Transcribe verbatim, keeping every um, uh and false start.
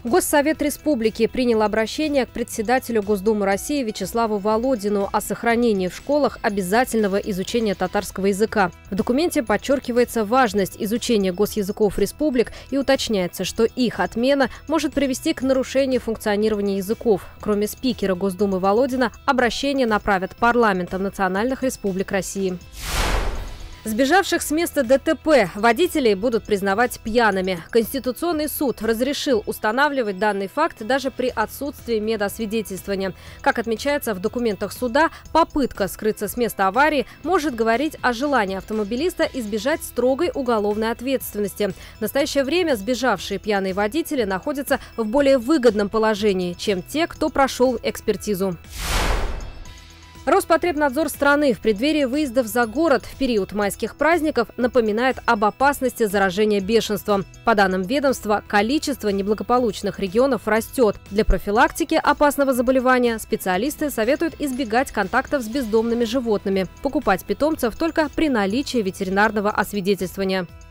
Госсовет Республики принял обращение к председателю Госдумы России Вячеславу Володину о сохранении в школах обязательного изучения татарского языка. В документе подчеркивается важность изучения госязыков республик и уточняется, что их отмена может привести к нарушению функционирования языков. Кроме спикера Госдумы Володина, обращение направят парламентам национальных республик России. Сбежавших с места ДТП водителей будут признавать пьяными. Конституционный суд разрешил устанавливать данный факт даже при отсутствии медосвидетельствования. Как отмечается в документах суда, попытка скрыться с места аварии может говорить о желании автомобилиста избежать строгой уголовной ответственности. В настоящее время сбежавшие пьяные водители находятся в более выгодном положении, чем те, кто прошел экспертизу. Роспотребнадзор страны в преддверии выездов за город в период майских праздников напоминает об опасности заражения бешенством. По данным ведомства, количество неблагополучных регионов растет. Для профилактики опасного заболевания специалисты советуют избегать контактов с бездомными животными, покупать питомцев только при наличии ветеринарного освидетельствования.